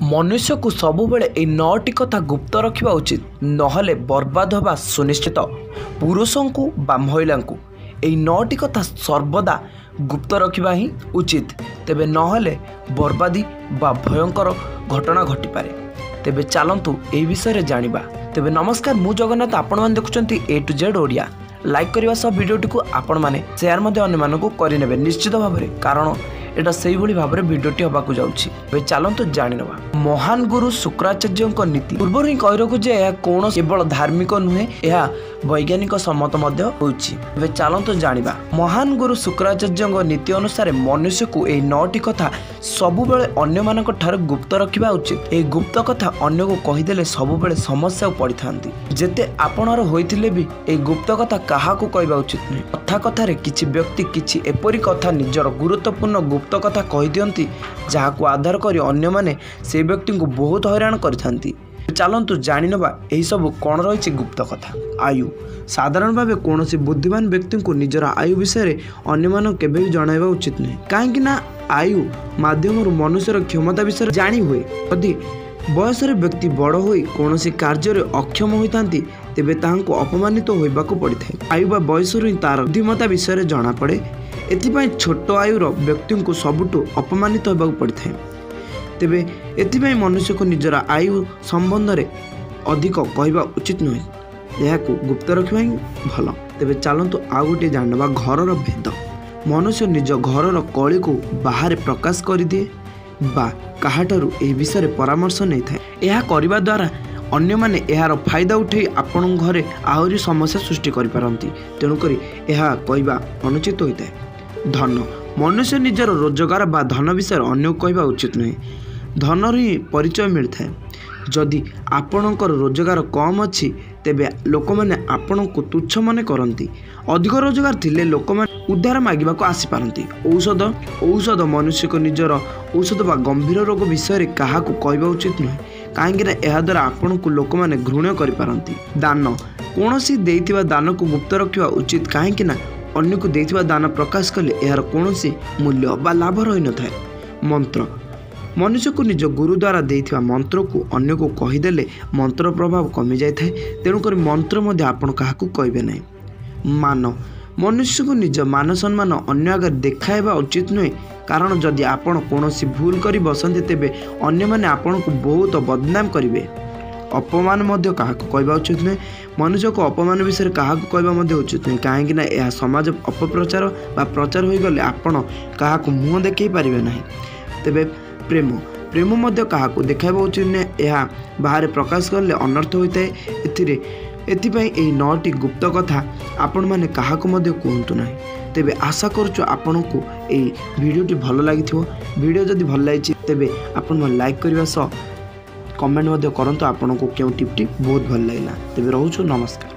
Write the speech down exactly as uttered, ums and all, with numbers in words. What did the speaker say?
मनुष्य को सबुबले ए नौटी कथा गुप्त रखा उचित नहले बर्बाद होगा सुनिश्चित। पुरुषों को बा महिला को ए नौटी कथा सर्वदा गुप्त रखा ही उचित, तेबे नहले बर्बादी बा भयंकर घटना घटी पारे। तेबे चलतु ए विषय जानिबा। तेबे नमस्कार, मु जगन्नाथ, आपण मैंने देखुंती A to Z Odia. Like करने सह भिडियोटी को आपण मैंने शेयर अन्य करने निश्चित भाव में, कारण एटा से भाव में भिडियोटी होगा जाऊँगी। चलतु जाणीनवा महान गुरु शुक्राचार्य नीति। पूर्व ही कही रखु कौन केवल धार्मिक नुहे, यह वैज्ञानिक सम्मत होछि। चलतु जानिबा महान गुरु शुक्राचार्य नीति अनुसार मनुष्य को यह नौटी कथा सबुबले अन्य मानक ठार गुप्त रखा उचित। यह गुप्त कथा अन्य को कहीदेले सबुबले समस्या पड़ी था। जेते आपणर होइथिले भी यह गुप्त कथा काहाकू कहबा उचित नहीं। कथा कथार किछि व्यक्ति किछि एपरि कथा निजर गुरुत्वपूर्ण गुप्त कथा कहि दियंती, जहाकू आधार करी अन्य माने से व्यक्ति को बहुत हैरान करिथांती। चलतु जाणीनवा यही सब कौन रही गुप्त कथा। आयु साधारण भाव कौन बुद्धिमान व्यक्ति को निजर आयु विषय अन्य मान केबे भी जणाइबा उचित नहीं, कहीं ना आयु माध्यम मनुष्यर क्षमता विषय जानी हुए। यदि बयस व्यक्ति बड़ हो कौन कार्य अक्षम होता तेबे ताहांको अपमानित होइबाको पड़िथाय। आयु बा बयस ही तार बुद्धिमता विषय जना पड़े। एथिपाई छोट आयुर व्यक्ति को सबुठु अपमानित होइबाको पड़िथाय। तेबे एथिपाई मनुष्य को निजर आयु संबंध में अधिक कहवा उचित नुहे, यह गुप्त रखा ही भल। तेबे चलतु आउ गोटे जानवा घरर भेद। मनुष्य निज घरर कली को बाहर प्रकाश कर दिए बा काहाठारु ए विषय परामर्श नहीं था। यह करने द्वारा अन्य माने यार फायदा उठे आपण घरे आहरी समस्या सृष्टि कर पारती। तेणुक यह कहवा अनुचित होता है। धन मनुष्य निजर रोजगार बा धन विषय अन्य कहवा उचित नहीं। धन ही परिचय मिलता है। जदि आपणकर रोजगार कम अच्छी तेबे लोक मैंने आपण को तुच्छ मन करती। अधिक रोजगार थिले लोक मैंने उद्धार मागिबा को आसी पारती। औषध औषध मनुष्य को निजर औषध बा गंभीर रोग विषय क्या कहवा उचित नुहे, कहीं यह द्वारा आपण को लोक मैंने घृण्य कर पारती। दान कौन सी देइथिबा दान को गुप्त रखा उचित, कहीं अन्य को देइथिबा दान प्रकाश कले यार कौन मूल्य बा लाभ रही न था। मंत्र मनुष्य को निज गुरु द्वारा देइथिबा मंत्र को अन्य को कहीदेले मंत्र प्रभाव कमी जाए। तेणुक मंत्र मध्य आपण काहाकू कहबे नहीं। मान मनुष्य को निज मान सम्मान अन्य आगे देखाइबा उचित नुहे, कारण जदि आपण कौनसी भूल करी बसंती तेबे अन्य माने आपण को बहुत बदनाम करिवे। अपमान मध्य काहाकू कहबा उचित नुहे। मनुष्य को अपमान विषय काहाकू कहबा मध्य उचित नुहे, कहीं ना यह समाज अपप्रचार बा प्रचार हो गले आपण काहाकू मुँह देखै पारिबे नहीं। तेबे प्रेम प्रेम मध्य काहाकू देखाइबा उचित नुहे, यह बाहर प्रकाश करले अनर्थ होता है। एथिरे एथिपाई एही नौटी गुप्त कथा आपण माने काहाकू मध्य कहतु नहीं। तेबे आशा करूछु आपण को एही वीडियोटी भल लागिथिबो। वीडियो जदि भल लागिछि तेबे आपण मन लाइक करबा सह कमेंट मध्य करंतु आपण को केउ टिप्टी बहुत भल लागला। तेबे रहूछु, नमस्कार।